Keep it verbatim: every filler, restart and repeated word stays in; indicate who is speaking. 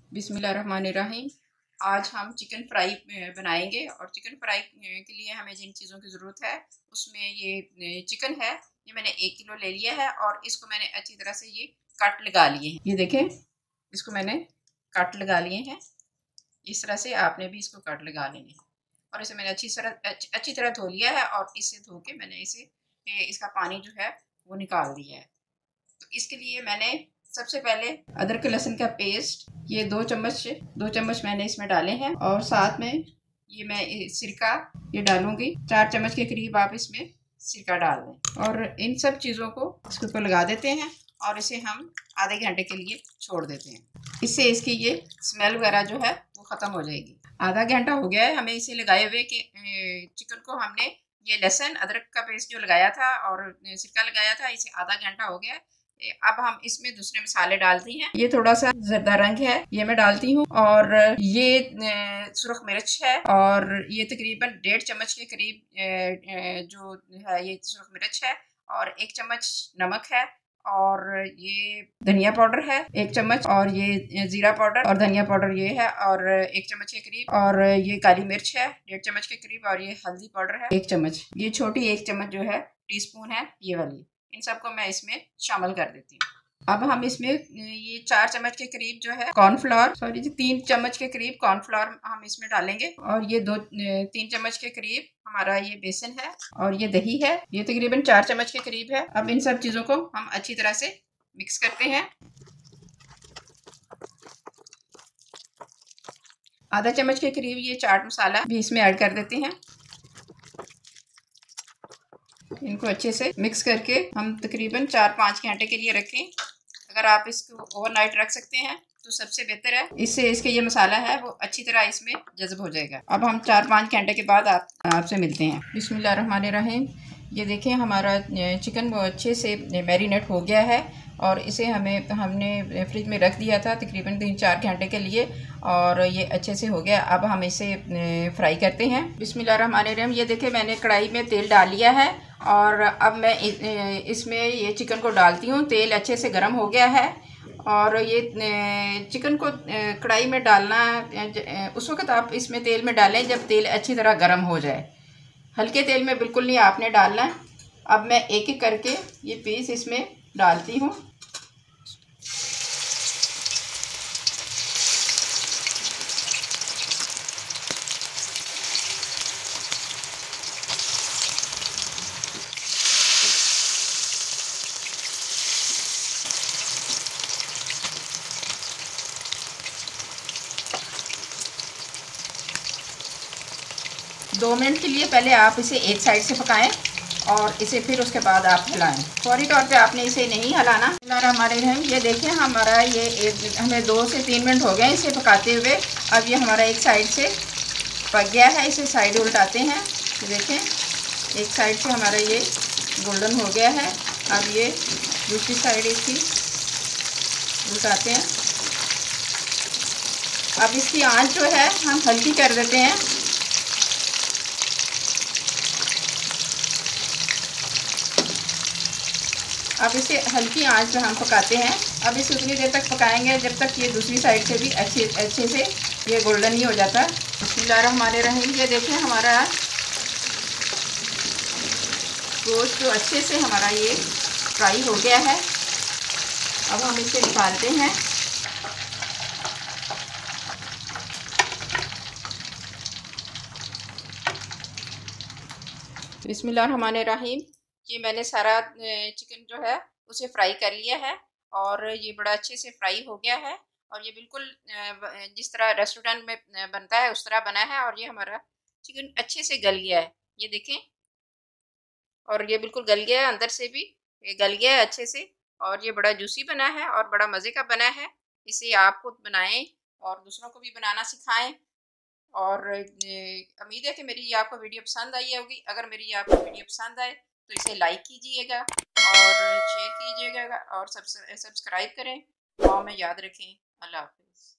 Speaker 1: बिस्मिल्लाहिर्रहमानिर्रहीम। आज हम चिकन फ्राई बनाएंगे और चिकन फ्राई के लिए हमें जिन चीज़ों की ज़रूरत है उसमें ये चिकन है। ये मैंने एक किलो ले लिया है और इसको मैंने अच्छी तरह से ये कट लगा लिए हैं। ये देखें, इसको मैंने कट लगा लिए हैं। इस तरह से आपने भी इसको कट लगा लेने हैं और इसे मैंने अच्छी तरह अच्छी तरह धो लिया है और इससे धो के मैंने इसे इसका पानी जो है वो निकाल दिया है। तो इसके लिए मैंने सबसे पहले अदरक लहसुन का पेस्ट ये दो चम्मच दो चम्मच मैंने इसमें डाले हैं और साथ में ये मैं सिरका ये डालूंगी। चार चम्मच के करीब आप इसमें सिरका डाल दें और इन सब चीज़ों को इसके ऊपर लगा देते हैं और इसे हम आधे घंटे के लिए छोड़ देते हैं। इससे इसकी ये स्मेल वगैरह जो है वो ख़त्म हो जाएगी। आधा घंटा हो गया है हमें इसे लगाए हुए कि चिकन को हमने ये लहसुन अदरक का पेस्ट जो लगाया था और सिरका लगाया था, इसे आधा घंटा हो गया। अब हम इसमें दूसरे मसाले डालती हैं। ये थोड़ा सा जरदा रंग है, ये मैं डालती हूँ और ये सुरख मिर्च है और ये तकरीबन डेढ़ चम्मच के करीब जो है ये सुरख मिर्च है और एक चम्मच नमक है और ये धनिया पाउडर है एक चम्मच और ये जीरा पाउडर और धनिया पाउडर ये है और एक चम्मच के करीब और ये काली मिर्च है डेढ़ चम्मच के करीब और ये हल्दी पाउडर है एक चम्मच। ये छोटी एक चम्मच जो है टीस्पून है ये वाली। इन सबको मैं इसमें शामिल कर देती हूँ। अब हम इसमें ये चार चम्मच के करीब जो है कॉर्नफ्लोर सॉरी जी तीन चम्मच के करीब कॉर्नफ्लोर हम इसमें डालेंगे और ये दो तीन चम्मच के करीब हमारा ये बेसन है और ये दही है, ये तकरीबन चार चम्मच के करीब है। अब इन सब चीज़ों को हम अच्छी तरह से मिक्स करते हैं। आधा चम्मच के करीब ये चाट मसाला भी इसमें ऐड कर देते हैं। इनको अच्छे से मिक्स करके हम तकरीबन चार पाँच घंटे के लिए रखें। अगर आप इसको ओवरनाइट रख सकते हैं तो सबसे बेहतर है, इससे इसके ये मसाला है वो अच्छी तरह इसमें जज्ब हो जाएगा। अब हम चार पाँच घंटे के बाद आप आपसे मिलते हैं। बिस्मिल्लाहिर्रहमानिर्रहीम। ये देखें हमारा चिकन वो अच्छे से मैरिनेट हो गया है और इसे हमें हमने फ्रिज में रख दिया था तकरीबन तीन चार घंटे के लिए और ये अच्छे से हो गया। अब हम इसे फ्राई करते हैं। बिस्मिल्लाहिर्रहमानिर्रहीम। ये देखें मैंने कढ़ाई में तेल डाल लिया है और अब मैं इसमें ये चिकन को डालती हूँ। तेल अच्छे से गर्म हो गया है और ये चिकन को कढ़ाई में डालना उस वक्त आप इसमें तेल में डालें जब तेल अच्छी तरह गर्म हो जाए। हल्के तेल में बिल्कुल नहीं आपने डालना है। अब मैं एक एक करके ये पीस इसमें डालती हूँ। दो मिनट के लिए पहले आप इसे एक साइड से पकाएं और इसे फिर उसके बाद आप हिलाएं। फौरी तौर पे आपने इसे नहीं हिलाना। हमारे हम ये देखें हमारा ये एक हमें दो से तीन मिनट हो गए इसे पकाते हुए। अब ये हमारा एक साइड से पक गया है, इसे साइड उल्टाते हैं। तो देखें एक साइड से हमारा ये गोल्डन हो गया है। अब ये दूसरी साइड इसकी उल्टाते हैं। अब इसकी आंच जो है हम हल्की कर देते हैं। अब इसे हल्की आंच पे हम पकाते हैं। अब इसे उतनी देर तक पकाएंगे जब तक ये दूसरी साइड से भी अच्छे अच्छे से ये गोल्डन नहीं हो जाता। बिस्मिल्लाहिर्रहमानिर्रहीम। ये देखें हमारा गोश्त जो अच्छे से हमारा ये फ्राई हो गया है। अब हम इसे निकालते हैं। बिस्मिल्लाहिर्रहमानिर्रहीम। ये मैंने सारा चिकन जो है उसे फ्राई कर लिया है और ये बड़ा अच्छे से फ्राई हो गया है और ये बिल्कुल जिस तरह रेस्टोरेंट में बनता है उस तरह बना है और ये हमारा चिकन अच्छे से गल गया है। ये देखें और ये बिल्कुल गल गया है, अंदर से भी ये गल गया है अच्छे से और ये बड़ा जूसी बना है और बड़ा मज़े का बना है। इसे आप खुद बनाएं और दूसरों को भी बनाना सिखाएं और उम्मीद है कि मेरी ये आपको वीडियो पसंद आई होगी। अगर मेरी ये आपको वीडियो पसंद आए तो इसे लाइक कीजिएगा और शेयर कीजिएगा और सब्सक्राइब करें। दुआ में याद रखें। अल्लाह हाफ़िज़।